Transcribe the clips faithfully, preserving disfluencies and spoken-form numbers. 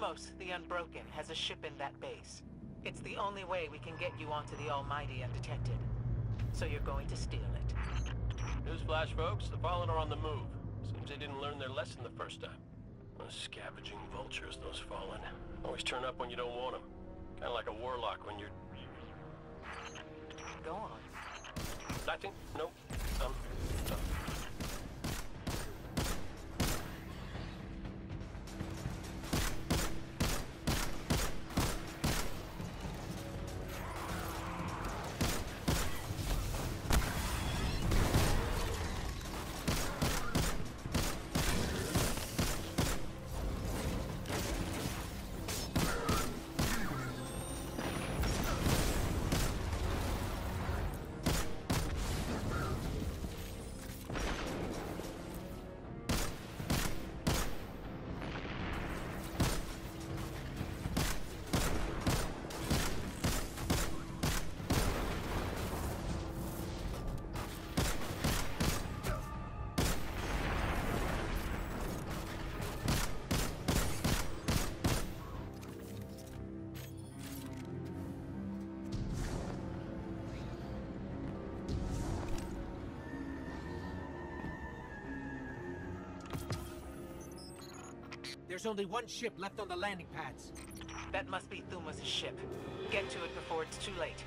Thumos, the Unbroken, has a ship in that base. It's the only way we can get you onto the Almighty undetected. So you're going to steal it. Newsflash, folks. The Fallen are on the move. Seems they didn't learn their lesson the first time. Those scavenging vultures, those Fallen. Always turn up when you don't want them. Kind of like a warlock when you're... Go on. Nothing? Nope. Um, no. There's only one ship left on the landing pads. That must be Thumos' ship. Get to it before it's too late.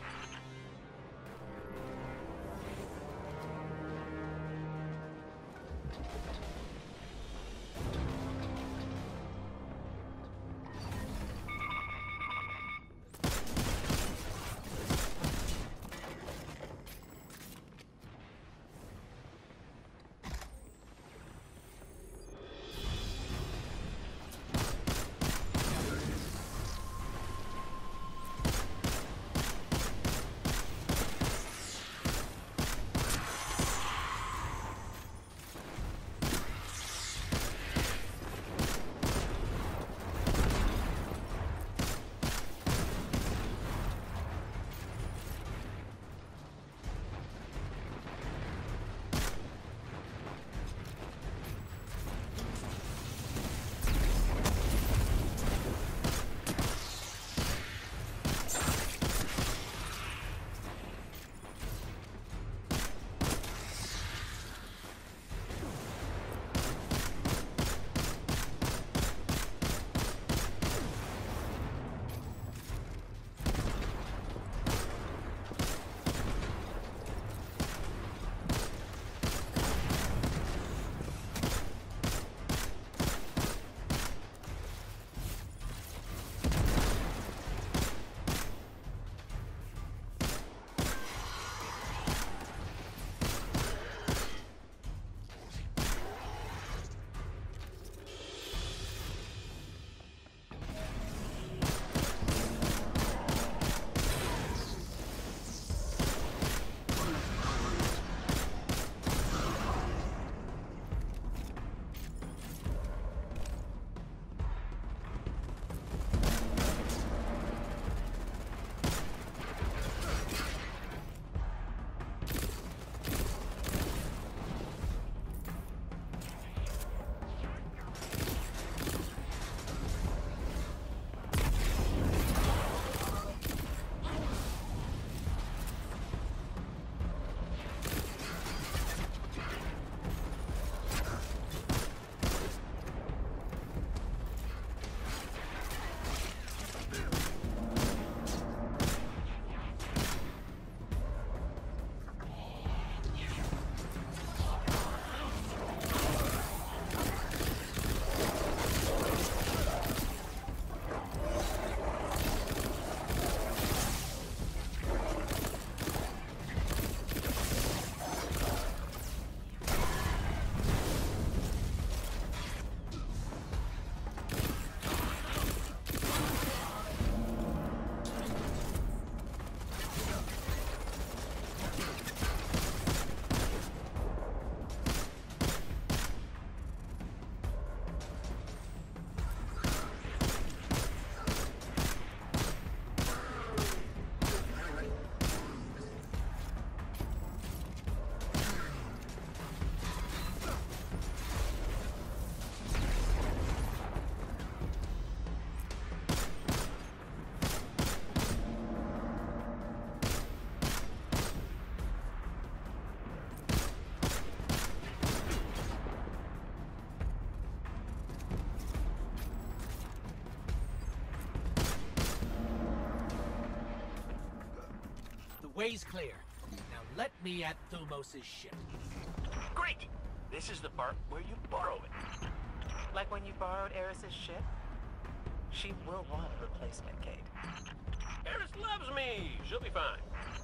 way's clear. Now let me at Thumos' ship. Great! This is the part where you borrow it. Like when you borrowed Eris's ship? She will want a replacement, Kate. Eris loves me! She'll be fine.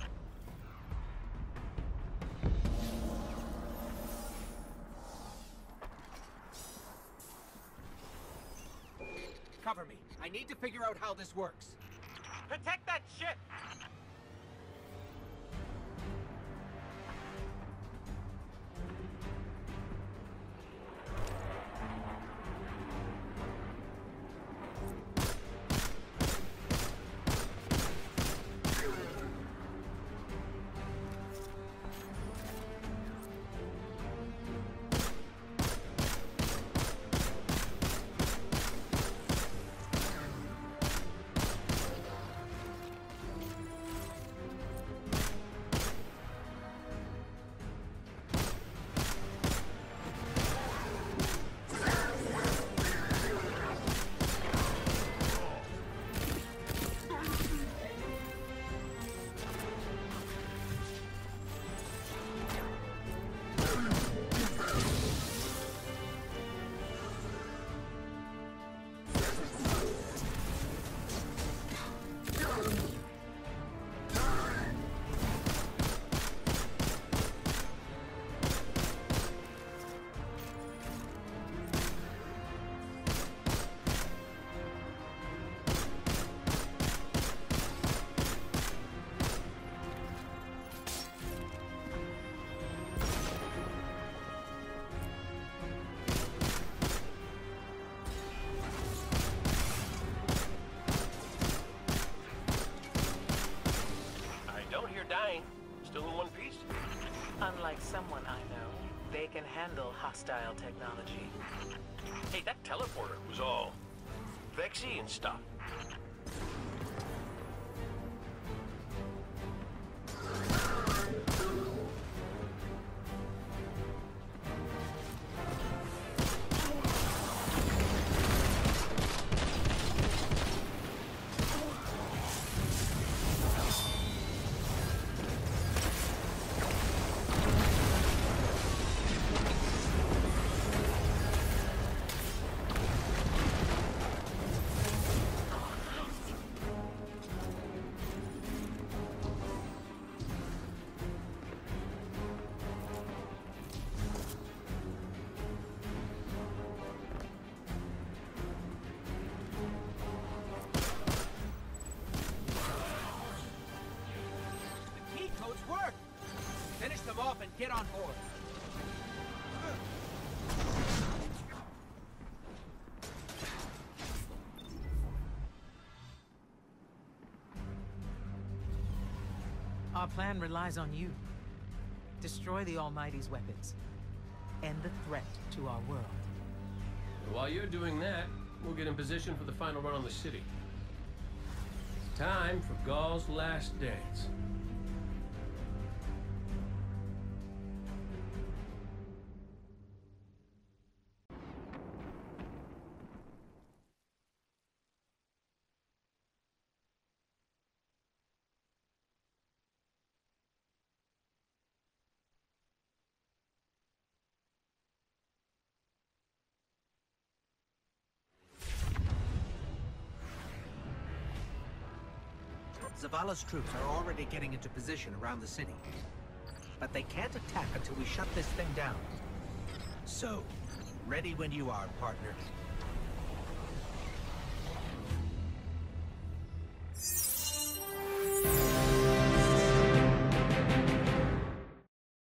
Cover me. I need to figure out how this works. Protect that ship! Still in one piece? Unlike someone I know, they can handle hostile technology. Hey, that teleporter was all Vexy and stuff. Off and get on board. Our plan relies on you. Destroy the Almighty's weapons. End the threat to our world. While you're doing that, we'll get in position for the final run on the city. It's time for Ghaul's last dance. Zavala's troops are already getting into position around the city. But they can't attack until we shut this thing down. So, ready when you are, partner.